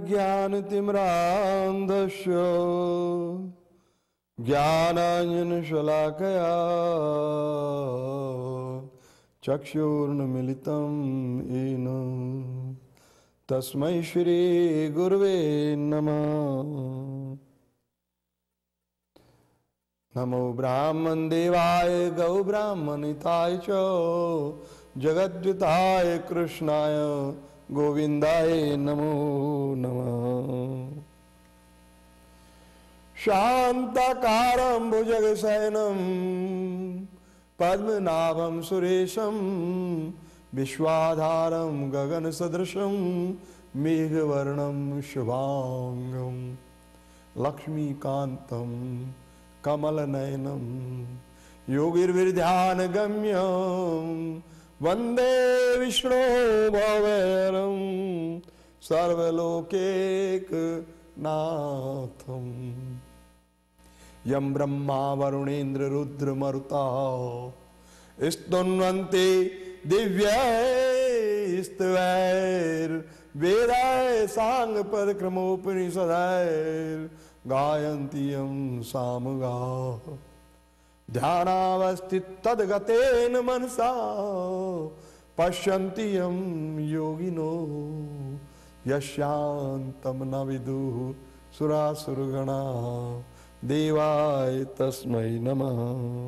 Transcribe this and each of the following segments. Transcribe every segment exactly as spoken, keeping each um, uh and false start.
ज्ञानतिमिरान्धस्य ज्ञानाञ्जनशलाकया चक्षुर्न्मीलितं येन तस्मै श्री गुरवे नमः। नमो ब्राह्मण देवाय गौ ब्राह्मणिताय च जगद्विताय कृष्णाय गोविंदाय नमो नमः। शांताकारं भुजगशयनं पद्मनाभं सुरेशं विश्वाधारं गगनसदृशं मेघवर्णं शुभांगं लक्ष्मीकान्तं कमलनयनं योगिर्विध्यानगम्यं वंदे विष्णु भवेरं सर्वलोकैकनाथं। यं ब्रह्मा वरुणेन्द्र रुद्र मरुता स्तुन्वन्ते दिव्यैस्तवैर्वेदैः साङ्गपदक्रमोपनिषदैर्गायन्ति यं सामगाः। ध्यानावस्थिततद्गतेन मनसा पश्यन्ति यं योगिनो यस्यान्तं न विदुः सुरासुरगणाः देवाय तस्मै नमः।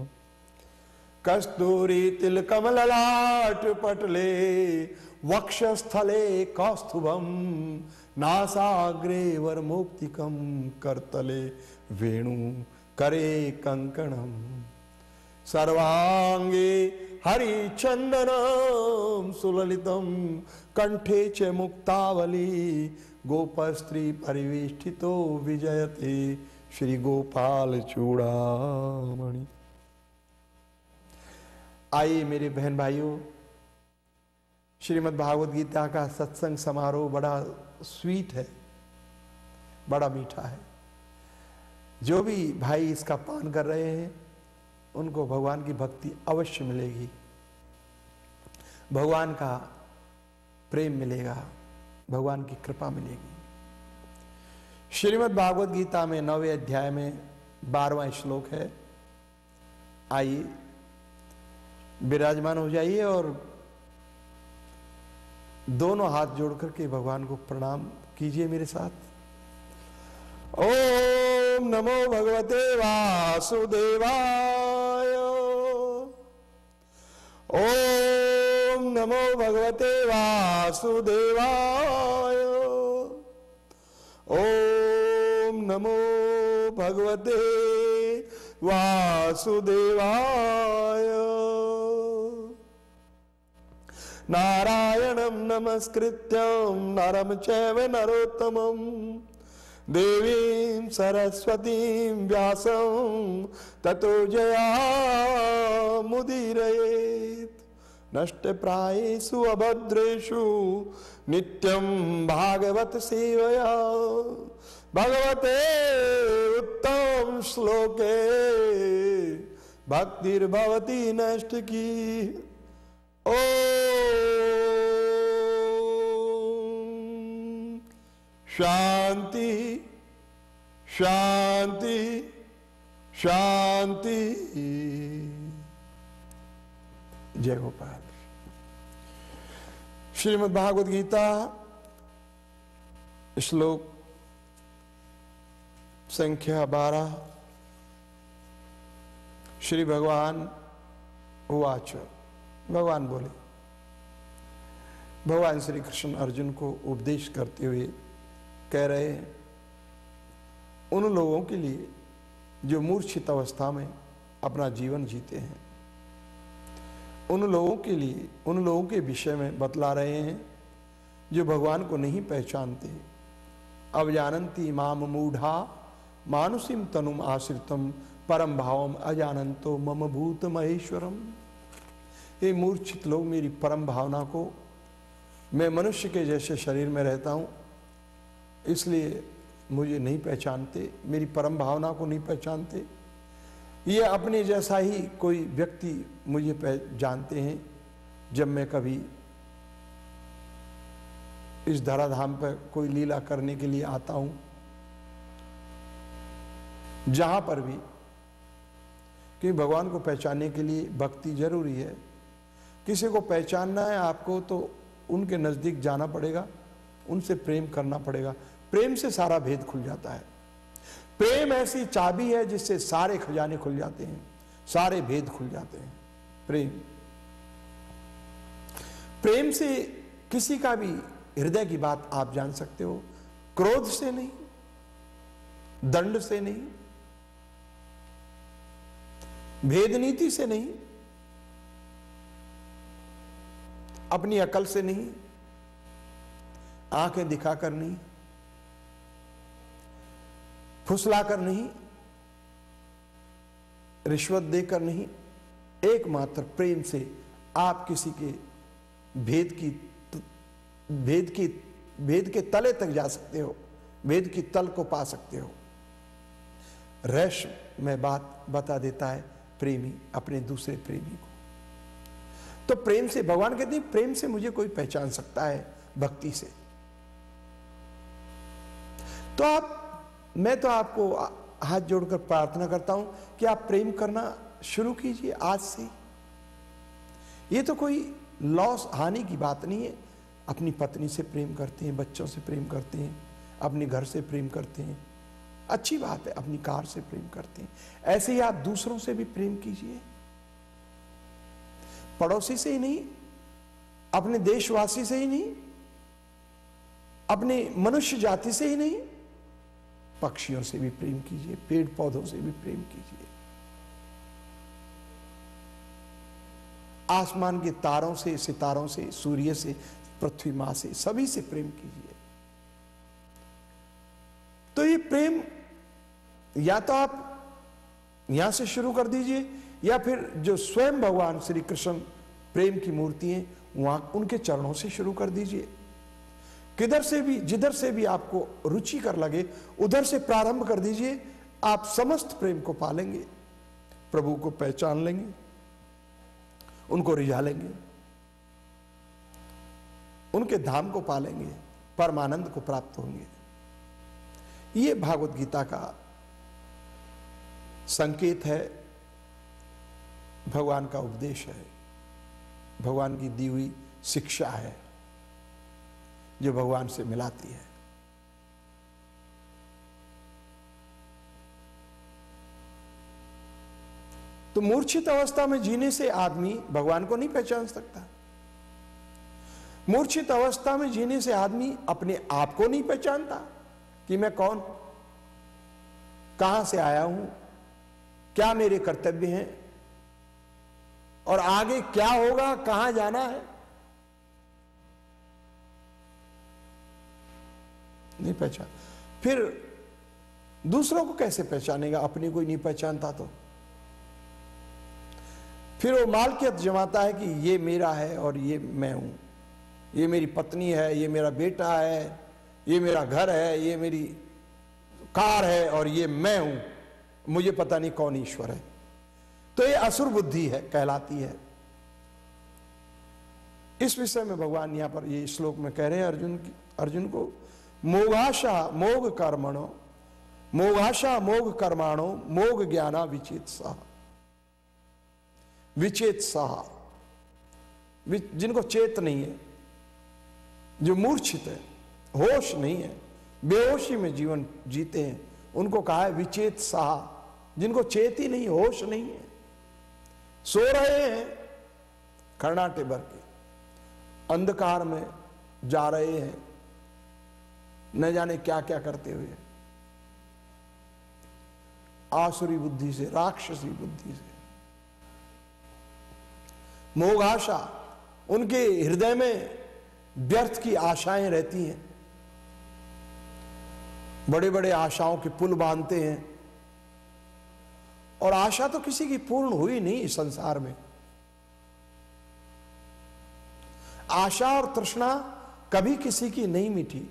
कस्तूरीतिलकमललाटपटले वक्षस्थले कौस्तुभं नासाग्रे वरमौक्तिकं करतले वेणु करे कंकणं सर्वांगे हरिचंदनं सुललितं कंठे च मुक्तावली गोपस्त्री परिवेष्टितो विजयते श्री गोपाल चूड़ामणि। आइए मेरे बहन भाइयों, श्रीमद् भागवत गीता का सत्संग समारोह बड़ा स्वीट है, बड़ा मीठा है। जो भी भाई इसका पान कर रहे हैं उनको भगवान की भक्ति अवश्य मिलेगी, भगवान का प्रेम मिलेगा, भगवान की कृपा मिलेगी। श्रीमद् भागवत गीता में नौवें अध्याय में बारहवां श्लोक है। आइए विराजमान हो जाइए और दोनों हाथ जोड़ करके भगवान को प्रणाम कीजिए मेरे साथ। ओम नमो भगवते वासुदेवाय। ओम नमो भगवते वासुदेवाय। ओम नमो भगवते वासुदेवाय। नारायणं नमस्कृत्यं नरं चैव नरोत्तमं देवीं सरस्वतीं व्यासं ततो जयामुदीरयेत्। नष्टप्रायेषु अभद्रेषु नित्यं भागवत सेवया भगवते उत्तम श्लोके भक्तिर्भवति नष्ट की। ओम शांति शांति शांति। जय गोपाल। श्रीमद् भागवत गीता श्लोक संख्या बारह। श्री भगवान उवाच। भगवान बोले, भगवान श्री कृष्ण अर्जुन को उपदेश करते हुए कह रहे हैं, उन लोगों के लिए जो मूर्छित अवस्था में अपना जीवन जीते हैं, उन लोगों के लिए, उन लोगों के विषय में बतला रहे हैं जो भगवान को नहीं पहचानते। अवजानन्ति माम मूढ़ा मानुषीम तनुम आश्रितम परम भावम अजानंतो मम भूत महेश्वरम। ये मूर्छित लोग मेरी परम भावना को, मैं मनुष्य के जैसे शरीर में रहता हूँ इसलिए मुझे नहीं पहचानते, मेरी परम भावना को नहीं पहचानते। ये अपने जैसा ही कोई व्यक्ति मुझे जानते हैं जब मैं कभी इस धराधाम पर कोई लीला करने के लिए आता हूं, जहां पर भी, कि भगवान को पहचानने के लिए भक्ति जरूरी है। किसी को पहचानना है आपको तो उनके नजदीक जाना पड़ेगा, उनसे प्रेम करना पड़ेगा। प्रेम से सारा भेद खुल जाता है। प्रेम ऐसी चाबी है जिससे सारे खजाने खुल जाते हैं, सारे भेद खुल जाते हैं। प्रेम प्रेम से किसी का भी हृदय की बात आप जान सकते हो, क्रोध से नहीं, दंड से नहीं, भेद नीति से नहीं, अपनी अकल से नहीं, आंखें दिखाकर नहीं, फुसलाकर नहीं, रिश्वत देकर नहीं, एकमात्र प्रेम से आप किसी के भेद की भेद की भेद के तले तक जा सकते हो, भेद की तल को पा सकते हो। रहस्य में बात बता देता है प्रेमी अपने दूसरे प्रेमी को। तो प्रेम से, भगवान कहते हैं प्रेम से मुझे कोई पहचान सकता है, भक्ति से। तो आप, मैं तो आपको हाथ जोड़कर प्रार्थना करता हूं कि आप प्रेम करना शुरू कीजिए आज से। ये तो कोई लॉस, हानि की बात नहीं है। अपनी पत्नी से प्रेम करते हैं, बच्चों से प्रेम करते हैं, अपने घर से प्रेम करते हैं, अच्छी बात है। अपनी कार से प्रेम करते हैं, ऐसे ही आप दूसरों से भी प्रेम कीजिए। पड़ोसी से ही नहीं, अपने देशवासी से ही नहीं, अपने मनुष्य जाति से ही नहीं, पक्षियों से भी प्रेम कीजिए, पेड़ पौधों से भी प्रेम कीजिए, आसमान के तारों से, सितारों से, सूर्य से, पृथ्वी मां से, सभी से प्रेम कीजिए। तो ये प्रेम या तो आप यहां से शुरू कर दीजिए, या फिर जो स्वयं भगवान श्री कृष्ण प्रेम की मूर्ति है, वहां उनके चरणों से शुरू कर दीजिए। किधर से भी, जिधर से भी आपको रुचिकर लगे, उधर से प्रारंभ कर दीजिए। आप समस्त प्रेम को पालेंगे, प्रभु को पहचान लेंगे, उनको रिझा लेंगे, उनके धाम को पालेंगे, परमानंद को प्राप्त होंगे। ये भागवत गीता का संकेत है, भगवान का उपदेश है, भगवान की दी हुई शिक्षा है, जो भगवान से मिलाती है। तो मूर्छित अवस्था में जीने से आदमी भगवान को नहीं पहचान सकता। मूर्छित अवस्था में जीने से आदमी अपने आप को नहीं पहचानता कि मैं कौन, कहां से आया हूं, क्या मेरे कर्तव्य हैं और आगे क्या होगा, कहां जाना है, नहीं पहचान। फिर दूसरों को कैसे पहचानेगा, अपने को ही नहीं पहचानता तो। फिर वो मालकियत जमाता है कि ये मेरा है और ये मैं हूं, ये मेरी पत्नी है, ये मेरा बेटा है, ये मेरा घर है, ये मेरी कार है और ये मैं हूं, मुझे पता नहीं कौन ईश्वर है। तो ये असुर बुद्धि है, कहलाती है। इस विषय में भगवान यहां पर ये श्लोक में कह रहे हैं अर्जुन की, अर्जुन को, मोगाशा मोग कर्मणो, मोगाशा मोग कर्माणो, मोग ज्ञाना विचेतसा। विचेतसा, जिनको चेत नहीं है, जो मूर्छित है, होश नहीं है, बेहोशी में जीवन जीते हैं, उनको कहा है विचेत साह। जिनको चेत ही नहीं, होश नहीं है, सो रहे हैं खर्नाटे भर के, अंधकार में जा रहे हैं, न जाने क्या क्या करते हुए, आसुरी बुद्धि से, राक्षसी बुद्धि से। मोगाशा, उनके हृदय में व्यर्थ की आशाएं रहती हैं, बड़े बड़े आशाओं के पुल बांधते हैं, और आशा तो किसी की पूर्ण हुई नहीं इस संसार में। आशा और तृष्णा कभी किसी की नहीं मिटी।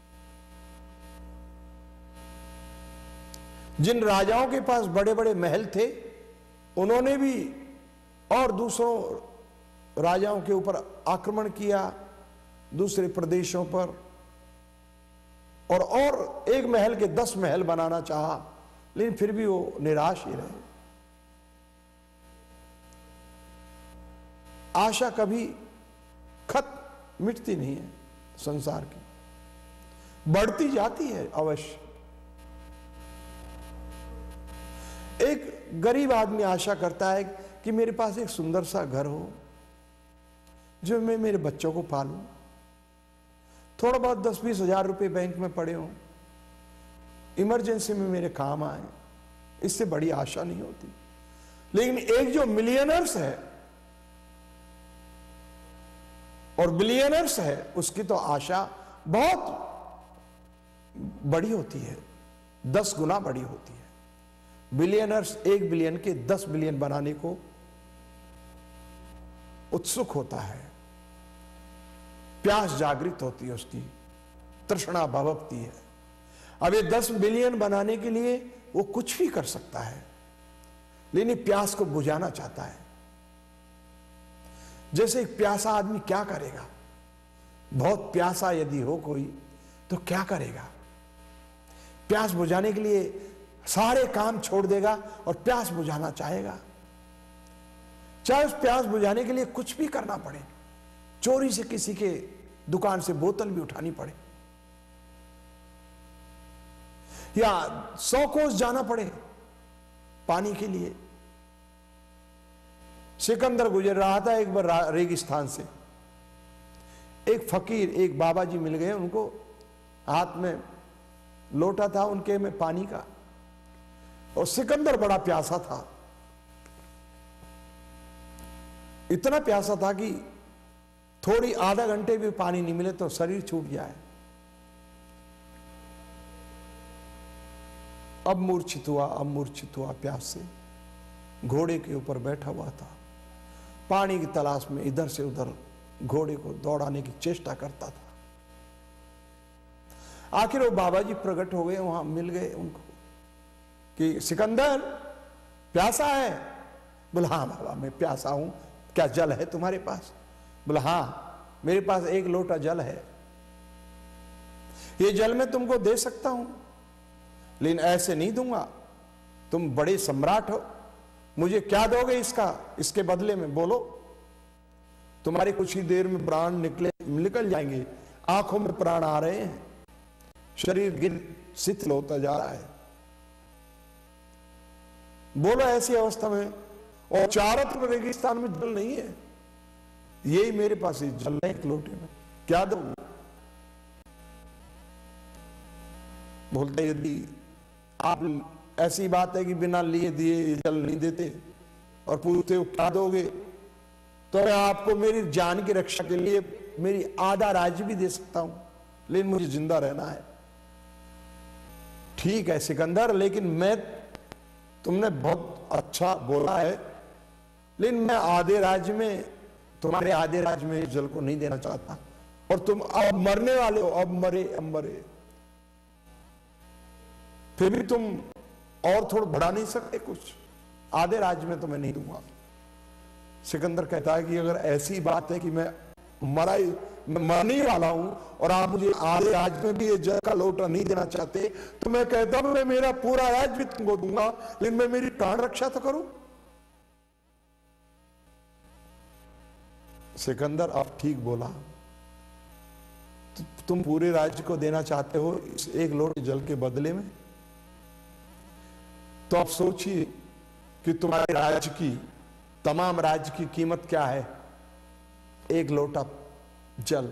जिन राजाओं के पास बड़े बड़े महल थे, उन्होंने भी और दूसरों राजाओं के ऊपर आक्रमण किया, दूसरे प्रदेशों पर और और एक महल के दस महल बनाना चाहा, लेकिन फिर भी वो निराश ही रहे। आशा कभी खत्म मिटती नहीं है संसार की, बढ़ती जाती है अवश्य। एक गरीब आदमी आशा करता है कि मेरे पास एक सुंदर सा घर हो, जो मैं मेरे बच्चों को पालूं, थोड़ा बहुत दस बीस हजार रुपए बैंक में पड़े हों, इमरजेंसी में मेरे काम आए, इससे बड़ी आशा नहीं होती। लेकिन एक जो मिलियनर्स है और बिलियनर्स है, उसकी तो आशा बहुत बड़ी होती है, दस गुना बड़ी होती है। बिलियनर्स एक बिलियन के दस बिलियन बनाने को उत्सुक होता है, प्यास जागृत होती है, उसकी तृष्णा भवकती है। अब ये दस बिलियन बनाने के लिए वो कुछ भी कर सकता है, लेकिन प्यास को बुझाना चाहता है। जैसे एक प्यासा आदमी क्या करेगा, बहुत प्यासा यदि हो कोई तो क्या करेगा, प्यास बुझाने के लिए सारे काम छोड़ देगा और प्यास बुझाना चाहेगा, चाहे उस प्यास बुझाने के लिए कुछ भी करना पड़े, चोरी से किसी के दुकान से बोतल भी उठानी पड़े, या सौ कोस जाना पड़े पानी के लिए। सिकंदर गुजर रहा था एक बार रेगिस्तान से, एक फकीर एक बाबा जी मिल गए, उनको हाथ में लोटा था उनके में पानी का, और सिकंदर बड़ा प्यासा था, इतना प्यासा था कि थोड़ी आधा घंटे भी पानी नहीं मिले तो शरीर छूट जाए। अब मूर्छित हुआ, अब मूर्छित हुआ प्यास से, घोड़े के ऊपर बैठा हुआ था, पानी की तलाश में इधर से उधर घोड़े को दौड़ाने की चेष्टा करता था। आखिर वो बाबा जी प्रकट हो गए, वहां मिल गए उनको कि सिकंदर प्यासा है? बोला हाँ बाबा मैं प्यासा हूं, क्या जल है तुम्हारे पास? बोला हाँ मेरे पास एक लोटा जल है, ये जल मैं तुमको दे सकता हूं, लेकिन ऐसे नहीं दूंगा, तुम बड़े सम्राट हो, मुझे क्या दोगे इसका, इसके बदले में बोलो। तुम्हारे कुछ ही देर में प्राण निकले निकल जाएंगे, आंखों में प्राण आ रहे हैं, शरीर गिर शिथिल होता जा रहा है, बोलो ऐसी अवस्था में, और चारों तरफ रेगिस्तान में जल नहीं है, यही मेरे पास ही जल है एक लोटे में, क्या दो? बोलते यदि आप ऐसी बात है कि बिना लिए दिए जल नहीं देते और पूछते हो क्या दोगे, तो मैं आपको मेरी जान की रक्षा के लिए मेरी आधा राज्य भी दे सकता हूं, लेकिन मुझे जिंदा रहना है। ठीक है सिकंदर, लेकिन मैं, तुमने बहुत अच्छा बोला है, लेकिन मैं आधे राज्य में, तुम्हारे आधे राज्य में जल को नहीं देना चाहता, और तुम अब मरने वाले हो, अब मरे अब मरे, फिर भी तुम और थोड़ा बढ़ा नहीं सकते कुछ, आधे राज्य में तो मैं नहीं दूंगा। सिकंदर कहता है कि अगर ऐसी बात है कि मैं मरा ही मैं मरने वाला हूं और आप मुझे आधे राज्य में भी ये जल का लोटा नहीं देना चाहते, तो मैं कहता हूं मैं मेरा पूरा राज्य भी तुमको दूंगा, लेकिन मैं मेरी प्राण रक्षा तो करूं। सिकंदर अब ठीक बोला, तु, तुम पूरे राज्य को देना चाहते हो इस एक लोटे जल के बदले में, तो आप सोचिए कि तुम्हारे राज्य की, तमाम राज्य की कीमत क्या है, एक लोटा जल।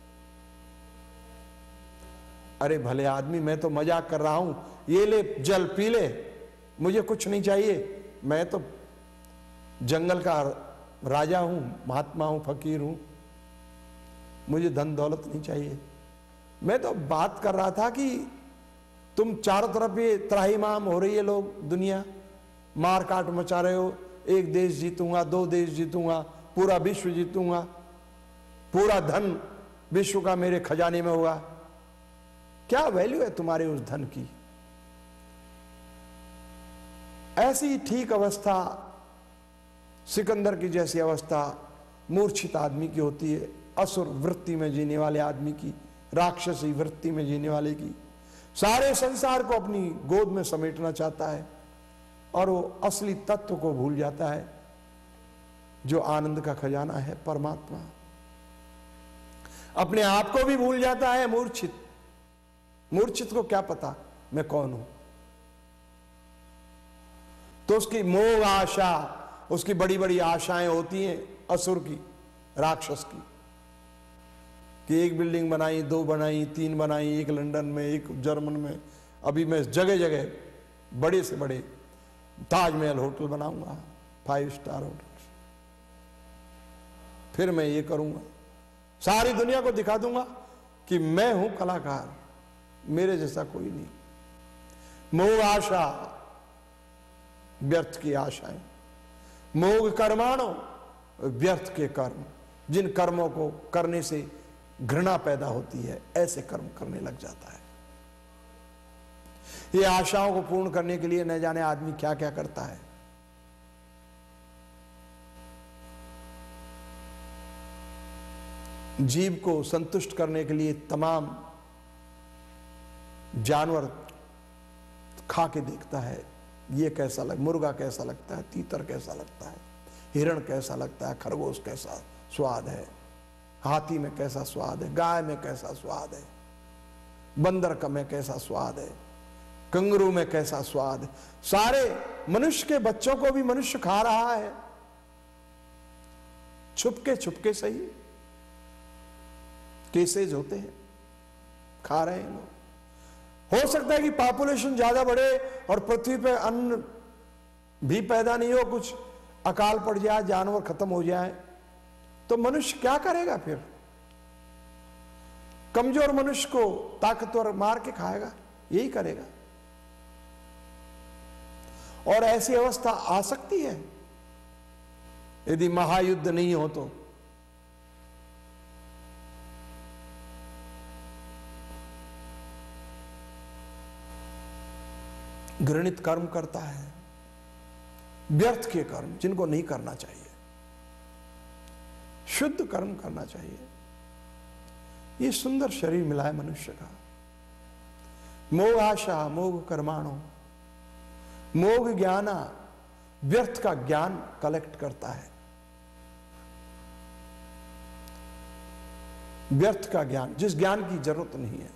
अरे भले आदमी, मैं तो मजाक कर रहा हूं, ये ले जल पी ले, मुझे कुछ नहीं चाहिए, मैं तो जंगल का राजा हूं, महात्मा हूं, फकीर हूं, मुझे धन दौलत नहीं चाहिए। मैं तो बात कर रहा था कि तुम चारों तरफ ये त्राहिमाम हो रही है, लोग दुनिया मार काट मचा रहे हो, एक देश जीतूंगा, दो देश जीतूंगा, पूरा विश्व जीतूंगा, पूरा धन विश्व का मेरे खजाने में होगा, क्या वैल्यू है तुम्हारे उस धन की? ऐसी ठीक अवस्था, सिकंदर की जैसी अवस्था मूर्छित आदमी की होती है, असुर वृत्ति में जीने वाले आदमी की, राक्षसी वृत्ति में जीने वाले की। सारे संसार को अपनी गोद में समेटना चाहता है और वो असली तत्व को भूल जाता है जो आनंद का खजाना है, परमात्मा। अपने आप को भी भूल जाता है, मूर्छित। मूर्छित को क्या पता मैं कौन हूं। तो उसकी मोह आशा, उसकी बड़ी बड़ी आशाएं होती हैं असुर की, राक्षस की, कि एक बिल्डिंग बनाई, दो बनाई, तीन बनाई, एक लंदन में, एक जर्मन में, अभी मैं जगह जगह बड़े से बड़े ताजमहल होटल बनाऊंगा, फाइव स्टार होटल, फिर मैं ये करूंगा, सारी दुनिया को दिखा दूंगा कि मैं हूं कलाकार, मेरे जैसा कोई नहीं। मोह आशा, व्यर्थ की आशाएं। मोह कर्माणो, व्यर्थ के कर्म, जिन कर्मों को करने से घृणा पैदा होती है, ऐसे कर्म करने लग जाता है। ये आशाओं को पूर्ण करने के लिए न जाने आदमी क्या क्या करता है। जीव को संतुष्ट करने के लिए तमाम जानवर खा के देखता है, ये कैसा लग, मुर्गा कैसा लगता है, तीतर कैसा लगता है, हिरण कैसा लगता है, खरगोश कैसा स्वाद है, हाथी में कैसा स्वाद है, गाय में कैसा स्वाद है, बंदर का में कैसा स्वाद है, कंगारू में कैसा स्वाद है। सारे मनुष्य के बच्चों को भी मनुष्य खा रहा है, छुपके छुपके सही, केसेज होते हैं, खा रहे हैं लोग। हो सकता है कि पॉपुलेशन ज्यादा बढ़े और पृथ्वी पे अन्न भी पैदा नहीं हो, कुछ अकाल पड़ जाए, जानवर खत्म हो जाए, तो मनुष्य क्या करेगा फिर? कमजोर मनुष्य को ताकतवर मार के खाएगा, यही करेगा। और ऐसी अवस्था आ सकती है यदि महायुद्ध नहीं हो तो। घृणित कर्म करता है, व्यर्थ के कर्म जिनको नहीं करना चाहिए, शुद्ध कर्म करना चाहिए। ये सुंदर शरीर मिला है मनुष्य का। मोह आशा, मोह कर्माणो, मोह ज्ञाना, व्यर्थ का ज्ञान कलेक्ट करता है, व्यर्थ का ज्ञान, जिस ज्ञान की जरूरत नहीं है।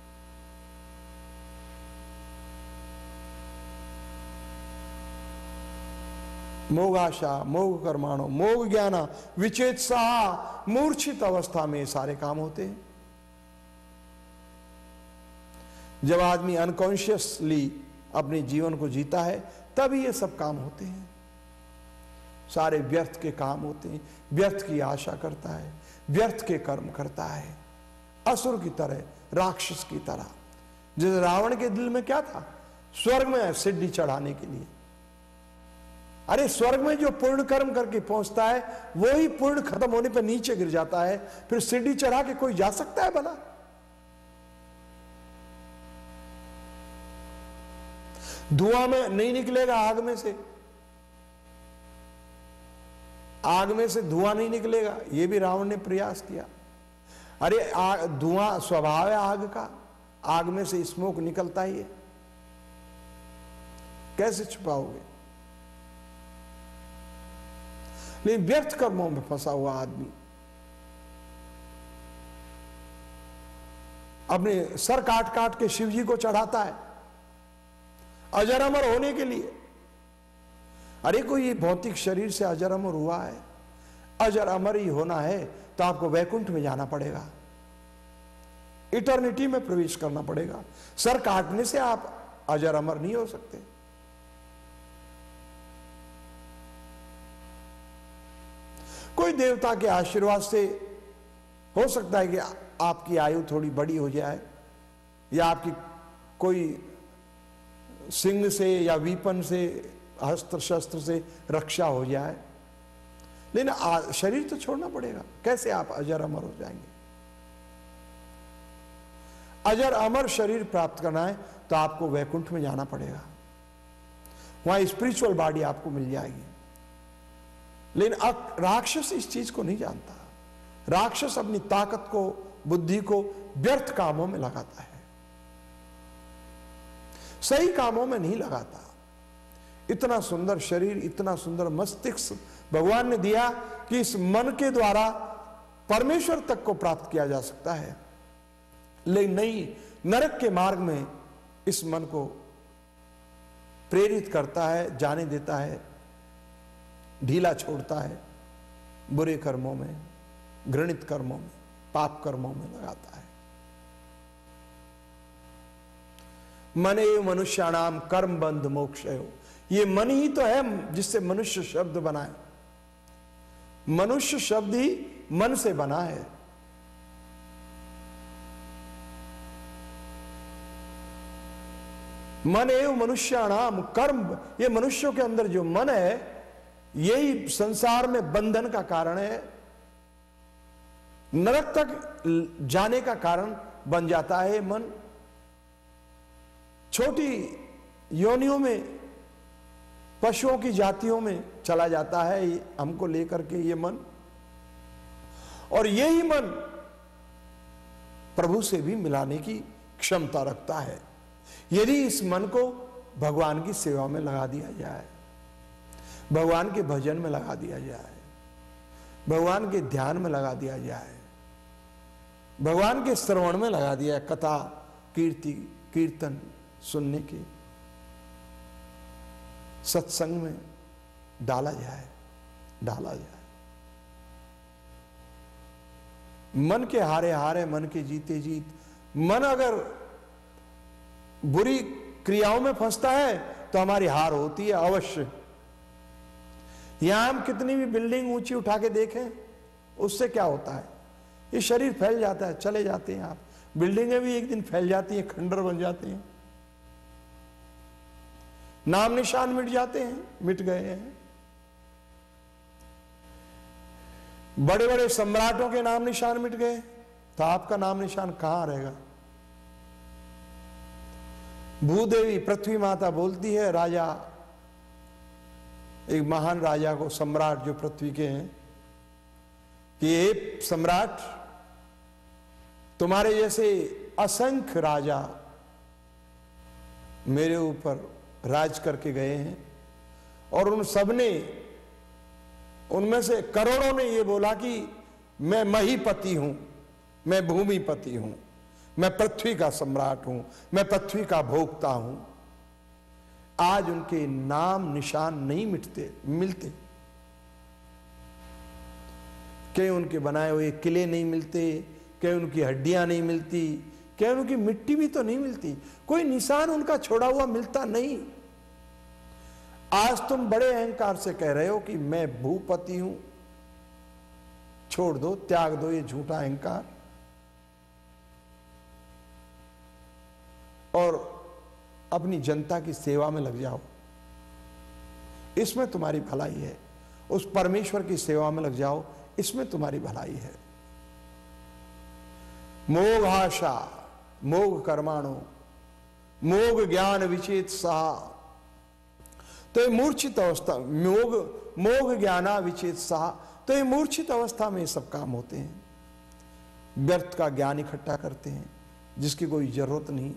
मोह आशा, मोह कर्माणो, मोह ज्ञाना, विचेतसा, मूर्छित अवस्था में सारे काम होते हैं। जब आदमी अनकॉन्शियसली अपने जीवन को जीता है तभी ये सब काम होते हैं, सारे व्यर्थ के काम होते हैं। व्यर्थ की आशा करता है, व्यर्थ के कर्म करता है, असुर की तरह, राक्षस की तरह। जैसे रावण के दिल में क्या था? स्वर्ग में सिद्धि चढ़ाने के लिए। अरे स्वर्ग में जो पूर्ण कर्म करके पहुंचता है वही पूर्ण खत्म होने पर नीचे गिर जाता है, फिर सीढ़ी चढ़ा के कोई जा सकता है भला? धुआं में नहीं निकलेगा, आग में से, आग में से धुआं नहीं निकलेगा, यह भी रावण ने प्रयास किया। अरे धुआं स्वभाव है आग का, आग में से स्मोक निकलता ही है, कैसे छुपाओगे? लेकिन व्यर्थ कर्मों में फंसा हुआ आदमी अपने सर काट काट के शिव जी को चढ़ाता है अजर अमर होने के लिए। अरे कोई ये भौतिक शरीर से अजर अमर हुआ है, अजर अमर ही होना है तो आपको वैकुंठ में जाना पड़ेगा, इटर्निटी में प्रवेश करना पड़ेगा। सर काटने से आप अजर अमर नहीं हो सकते। कोई देवता के आशीर्वाद से हो सकता है कि आपकी आयु थोड़ी बड़ी हो जाए, या आपकी कोई सिंह से या वीपन से, अस्त्र शस्त्र से रक्षा हो जाए, लेकिन शरीर तो छोड़ना पड़ेगा। कैसे आप अजर अमर हो जाएंगे? अजर अमर शरीर प्राप्त करना है तो आपको वैकुंठ में जाना पड़ेगा, वहां स्पिरिचुअल बॉडी आपको मिल जाएगी। लेकिन राक्षस इस चीज को नहीं जानता। राक्षस अपनी ताकत को, बुद्धि को व्यर्थ कामों में लगाता है। सही कामों में नहीं लगाता। इतना सुंदर शरीर, इतना सुंदर मस्तिष्क भगवान ने दिया कि इस मन के द्वारा परमेश्वर तक को प्राप्त किया जा सकता है, लेकिन नहीं, नरक के मार्ग में इस मन को प्रेरित करता है, जाने देता है, ढीला छोड़ता है, बुरे कर्मों में, घृणित कर्मों में, पाप कर्मों में लगाता है। मन एव मनुष्याणाम कर्म बंध मोक्षयो, ये मन ही तो है जिससे मनुष्य शब्द बना है। मनुष्य शब्द ही मन से बना है। मन एव मनुष्याणाम कर्म, ये मनुष्यों के अंदर जो मन है यही संसार में बंधन का कारण है, नरक तक जाने का कारण बन जाता है। मन छोटी योनियों में, पशुओं की जातियों में चला जाता है हमको लेकर के ये मन, और यही मन प्रभु से भी मिलाने की क्षमता रखता है यदि इस मन को भगवान की सेवा में लगा दिया जाए, भगवान के भजन में लगा दिया जाए, भगवान के ध्यान में लगा दिया जाए, भगवान के श्रवण में लगा दिया, कथा कीर्ति कीर्तन सुनने के, सत्संग में डाला जाए डाला जाए। मन के हारे हारे, मन के जीते जीत। मन अगर बुरी क्रियाओं में फंसता है तो हमारी हार होती है अवश्य। यहां हम कितनी भी बिल्डिंग ऊंची उठा के देखें, उससे क्या होता है, ये शरीर फैल जाता है, चले जाते हैं आप। बिल्डिंगें भी एक दिन फैल जाती हैं, खंडर बन जाते हैं, नाम निशान मिट जाते हैं, मिट गए हैं। बड़े बड़े सम्राटों के नाम निशान मिट गए, तो आपका नाम निशान कहां रहेगा। भूदेवी पृथ्वी माता बोलती है राजा, एक महान राजा को, सम्राट जो पृथ्वी के हैं, कि हे सम्राट, तुम्हारे जैसे असंख्य राजा मेरे ऊपर राज करके गए हैं, और उन सबने, उनमें से करोड़ों ने ये बोला कि मैं महीपति हूं, मैं भूमिपति हूं, मैं पृथ्वी का सम्राट हूं, मैं पृथ्वी का भोक्ता हूं। आज उनके नाम निशान नहीं मिटते मिलते, कहीं उनके बनाए हुए किले नहीं मिलते, कहीं उनकी हड्डियां नहीं मिलती, कहीं उनकी मिट्टी भी तो नहीं मिलती, कोई निशान उनका छोड़ा हुआ मिलता नहीं। आज तुम बड़े अहंकार से कह रहे हो कि मैं भूपति हूं, छोड़ दो, त्याग दो ये झूठा अहंकार, और अपनी जनता की सेवा में लग जाओ, इसमें तुम्हारी भलाई है। उस परमेश्वर की सेवा में लग जाओ, इसमें तुम्हारी भलाई है। मोघ आशा मोघ कर्माणो मोघ ज्ञान विचेत सहा, तो ये मूर्छित अवस्था, मोघ मोघ ज्ञाना विचेत सहा, तो ये मूर्छित अवस्था में ये सब काम होते हैं। व्यर्थ का ज्ञान इकट्ठा करते हैं जिसकी कोई जरूरत नहीं।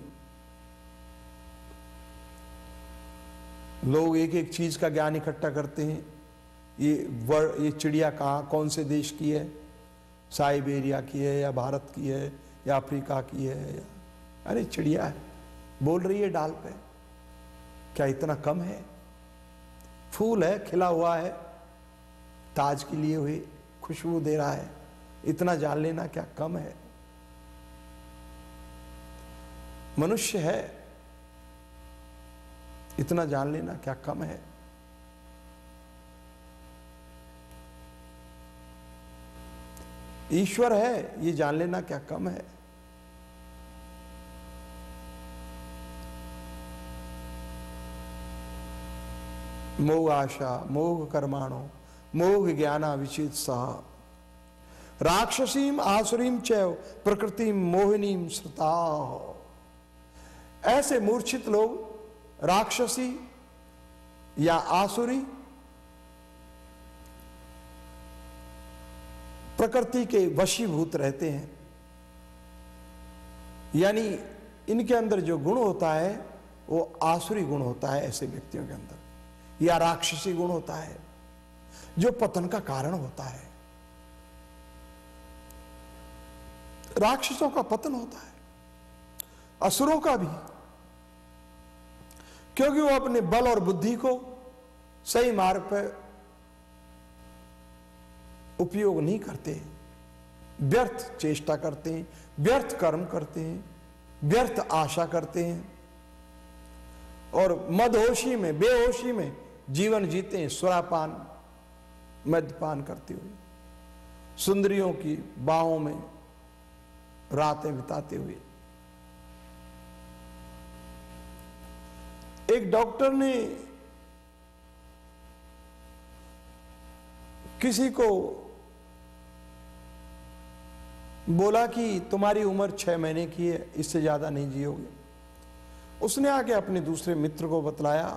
लोग एक एक चीज का ज्ञान इकट्ठा करते हैं, ये वर ये चिड़िया कहाँ कौन से देश की है, साइबेरिया की है या भारत की है या अफ्रीका की है, या अरे चिड़िया है, बोल रही है डाल पे, क्या इतना कम है। फूल है, खिला हुआ है, ताज के लिए हुई खुशबू दे रहा है, इतना जान लेना क्या कम है। मनुष्य है, इतना जान लेना क्या कम है। ईश्वर है, ये जान लेना क्या कम है। मोघ आशा मोघ कर्माणो मोघ ज्ञाना विचित सहा, राक्षसीम आसुरीम चैव प्रकृतिम मोहिनीम श्रुता। ऐसे मूर्छित लोग राक्षसी या आसुरी प्रकृति के वशीभूत रहते हैं, यानी इनके अंदर जो गुण होता है वो आसुरी गुण होता है ऐसे व्यक्तियों के अंदर, या राक्षसी गुण होता है जो पतन का कारण होता है। राक्षसों का पतन होता है, असुरों का भी, क्योंकि वो अपने बल और बुद्धि को सही मार्ग पर उपयोग नहीं करते, व्यर्थ चेष्टा करते हैं, व्यर्थ कर्म करते हैं, व्यर्थ आशा करते हैं और मदहोशी में, बेहोशी में जीवन जीते हैं, सुरापान मद्यपान करते हुए, सुंदरियों की बाहों में रातें बिताते हुए। एक डॉक्टर ने किसी को बोला कि तुम्हारी उम्र छह महीने की है, इससे ज्यादा नहीं जियोगे। उसने आके अपने दूसरे मित्र को बतलाया।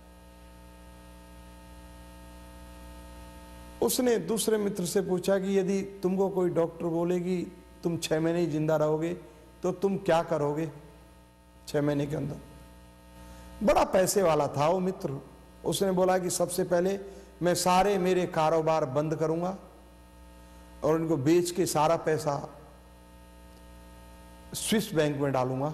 उसने दूसरे मित्र से पूछा कि यदि तुमको कोई डॉक्टर बोलेगी तुम छह महीने ही जिंदा रहोगे तो तुम क्या करोगे छह महीने के अंदर। बड़ा पैसे वाला था वो मित्र। उसने बोला कि सबसे पहले मैं सारे मेरे कारोबार बंद करूंगा और उनको बेच के सारा पैसा स्विस बैंक में डालूंगा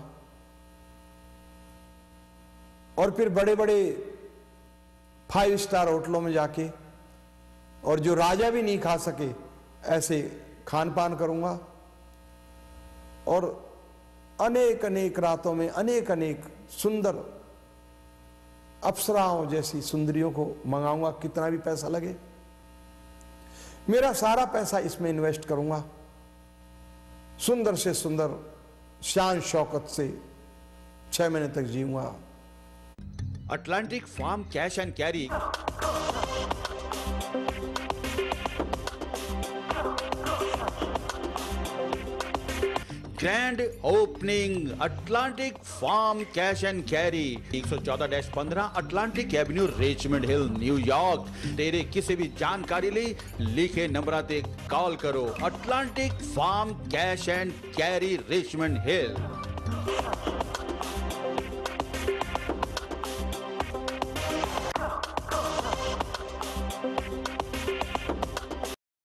और फिर बड़े बड़े फाइव स्टार होटलों में जाके और जो राजा भी नहीं खा सके ऐसे खान पान करूंगा और अनेक अनेक रातों में अनेक अनेक सुंदर अप्सराओं जैसी सुंदरियों को मंगाऊंगा, कितना भी पैसा लगे। मेरा सारा पैसा इसमें इन्वेस्ट करूंगा, सुंदर से सुंदर शान शौकत से छह महीने तक जीऊंगा। Atlantic Farm Cash and Carry grand opening Atlantic Farm Cash and Carry एक सौ चौदह पंद्रह Atlantic Avenue Richmond Hill New York. तेरे किसी भी जानकारी लिए लिखे नंबर ते कॉल करो। Atlantic Farm Cash and Carry Richmond hill.